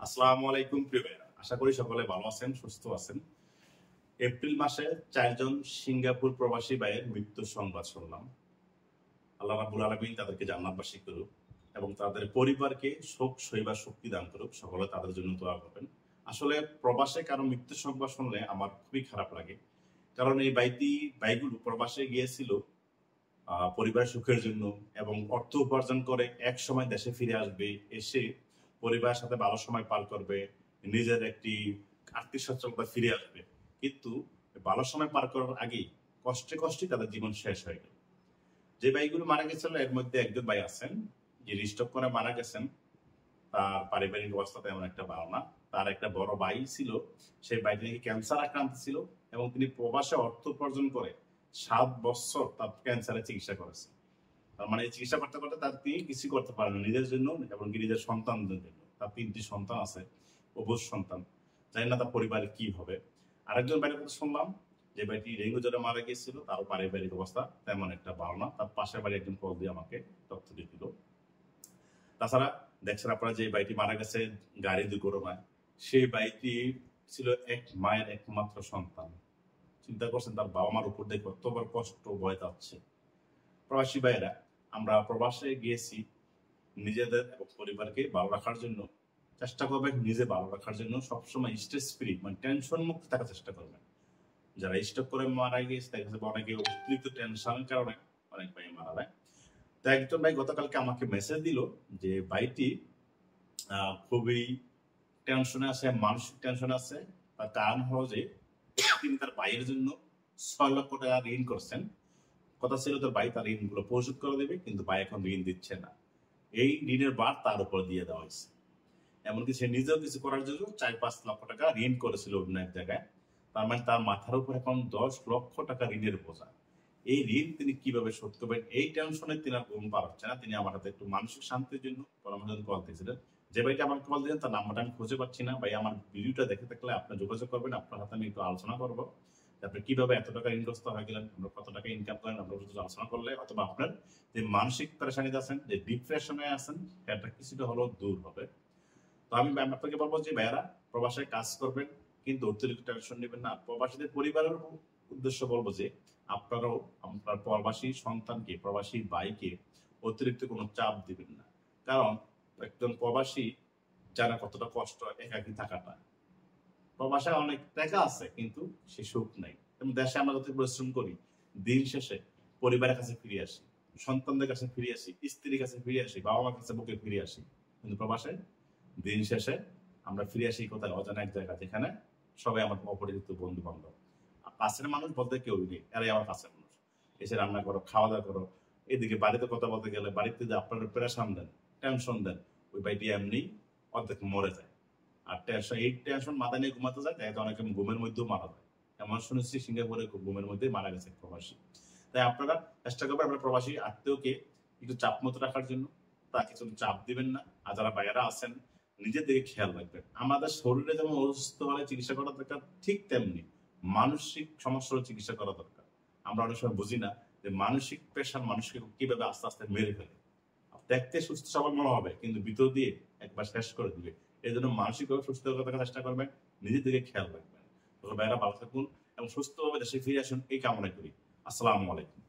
আসসালামু আলাইকুম প্রিয় ভাইরা, আশা করি সকলে ভালো আছেন, সুস্থ আছেন। এপ্রিল মাসে 4 জন সিঙ্গাপুর প্রবাসী ভাইয়ের মৃত্যুর সংবাদ শুনলাম। আল্লাহ রাব্বুল আলামিন তাদেরকে জান্নাতবাসী করুক এবং তাদের পরিবারকে শোক সইবার শক্তি দান করুক। সকলে তাদের জন্য দোয়া করবেন। আসলে প্রবাসে কারো মৃত্যুর সংবাদ শুনলে আমার খুবই খারাপ লাগে, কারণ এই ভাইগুলো প্রবাসে গিয়েছিল পরিবার সুখের জন্য এবং অর্থ উপার্জন করে এক সময় দেশে ফিরে আসবে, এসে পরিবারের সাথে ভালো সময় পার করবে, নিজের একটি আর্থিক সচ্ছলতা ফিরে আসবে। কিন্তু ভালো সময় পার করার আগেই কষ্টে কষ্টে তাদের জীবন শেষ হয়ে গেল। যে ভাইগুলো মারা গেছিল এর মধ্যে একজন ভাই আছেন যিনি স্ট্রোক করে মারা গেছেন। তার পারিবারিক অবস্থা তেমন একটা ভালো না। তার একটা বড় ভাই ছিল, সেই ভাইটি নাকি ক্যান্সার আক্রান্ত ছিল এবং তিনি প্রবাসে অর্থ উপার্জন করে 7 বছর তার ক্যান্সারের চিকিৎসা করেছে। তার মানে চিকিৎসা করতে করতে তার তিনি কিছু করতে পারেন নিজের জন্য এবং নিজের সন্তানদের জন্য। তার 3টি সন্তান আছে, অবুঝ সন্তান। জানি না তার পরিবারে কি হবে। আরেকজন ভাইয়ের কথা শুনলাম যে ভাইটি ডেঙ্গু জ্বরে মারা গিয়েছিল, তারও পারিবারিক অবস্থা তেমন একটা ভালো না। তার পাশের বাড়ি একজন কল দিয়ে আমাকে তথ্য দিয়ে দিল। তাছাড়া দেখছেন আপনারা যে ভাইটি মারা গেছে গাড়ি দুর্ঘটনায়, সেই ভাইটি ছিল এক মায়ের একমাত্র সন্তান। চিন্তা করছেন তার বাবা মার উপর দিয়ে কতবার কষ্ট বয়ে যাচ্ছে। প্রবাসী ভাইয়েরা, আমরা প্রবাসে গিয়েছি নিজেদের এবং পরিবারকে ভালো রাখার জন্য। চেষ্টা করবেন নিজে ভালো রাখার জন্য, সবসময় স্ট্রেস ফ্রি মানে টেনশন মুক্ত থাকার চেষ্টা করবেন। যারা স্ট্রোক করে মারা গিয়েছে দেখা যাবে অনেকে অতিরিক্ত টেনশনের কারণে অনেক ভাই মারা যায়। তো একজন ভাই গতকালকে আমাকে মেসেজ দিল যে ভাইটি খুবই টেনশনে আছে, মানসিক টেনশন আছে। তার কারণ হলো যে তিনি তার ভাইয়ের জন্য 6 লক্ষ টাকা ঋণ করছেন। কথা ছিল তার ভাই তার ঋণগুলো পরিশোধ করে দেবে, কিন্তু ভাই এখন ঋণ দিচ্ছে না। এই ঋণের বার তার উপর দিয়ে দেওয়া হয়েছে। এমনকি সে নিজেও কিছু করার জন্য 4-5 লক্ষ টাকা ঋণ করেছিল অন্য এক জায়গায়। তার মানে তার মাথার উপর এখন 10 লক্ষ টাকা ঋণের বোঝা। এই ঋণ তিনি কিভাবে শোধ করবেন এই টেনশনে তিনি আর ঘুম পাচ্ছে না। তিনি আমার হাতে একটু মানসিক শান্তির জন্য পরামর্শ কল দিয়েছিলেন। যে ভাইটা আমার কল দিলেন তার নাম্বারটা আমি খুঁজে পাচ্ছি না। ভাই আমার ভিডিওটা দেখে থাকলে আপনি যোগাযোগ করবেন, আপনার হাতে আমি একটু আলোচনা করবো। আপনি কিভাবে এত টাকা ঋণগ্রস্ত হয়ে গেলেন, আমরা কত টাকা ইনকাম করেন, আমরা আলোচনা করলে অথবা আপনার যে মানসিক পেরেশানিতে আছেন, যে ডিপ্রেশনে আছেন, এটা কিছুটা হলেও দূর হবে। তো আমি আপনাকে বলবো যে ভাইয়ারা, প্রবাসে কাজ করবেন কিন্তু অতিরিক্ত টেনশন নেবেন না। প্রবাসীদের পরিবারের উদ্দেশ্য বলবো যে আপনারাও আপনার প্রবাসী সন্তানকে, প্রবাসী ভাইকে অতিরিক্ত কোনো চাপ দিবেন না। কারণ একজন প্রবাসী জানা কতটা কষ্ট একাকী থাকাটা। প্রবাসে অনেক টাকা আছে কিন্তু সে সুখ নাই। এবং দেশে আমরা যত পরিশ্রম করি, দিন শেষে পরিবারের কাছে ফিরে আসি, সন্তানদের কাছে ফিরে আসি, স্ত্রীর কাছে ফিরে আসি, বাবা মার কাছে বুকে ফিরে আসি। কিন্তু প্রবাসে দিন শেষে আমরা ফিরে আসি কোথায়? অজানা এক জায়গা, যেখানে সবাই আমার অপরিচিত বন্ধু বান্ধব। কাছের মানুষ বলতে কেউ নেই, এরাই আমার কাছের মানুষ। এসে রান্না করো, খাওয়া দাওয়া করো। এদিকে বাড়িতে কথা বলতে গেলে বাড়িতে যে আপনারা প্রেশান দেন, টেনশন দেন, ওই ভাইটি এমনি অর্ধেক মরে যায়। আর এই টেনশন মাথা নিয়ে ঘুমাতে যায়, তাই অনেকে ঘুমের মধ্যেও মারা যায়। এমন শুনেছি সিঙ্গাপুরে ঘুমের মধ্যে মারা গেছে প্রবাসী। তাই আপনারা চেষ্টা করবেন আপনার প্রবাসী আত্মীয়কে একটু চাপ মতো রাখার জন্য। তাকে কিছু চাপ দিবেন না। আর যারা বাইরে আছেন নিজের দিকে খেয়াল রাখবেন। আমাদের শরীরে যেমন অসুস্থ হলে চিকিৎসা করা দরকার, ঠিক তেমনি মানসিক সমস্যার চিকিৎসা করা দরকার। আমরা অনেক সময় বুঝি না যে মানসিক প্রেশার মানুষকে কিভাবে আস্তে আস্তে মেরে ফেলে। দেখতে সুস্থ সবল মনে হবে কিন্তু ভিতর দিয়ে একবার শেষ করে দিবে। এই জন্য মানসিকভাবে সুস্থ থাকার চেষ্টা করবেন, নিজের দিকে খেয়াল রাখবেন। তো ভাইরা ভালো থাকুন এবং সুস্থভাবে দেশে ফিরে আসুন এই কামনা করি। আসসালামু আলাইকুম।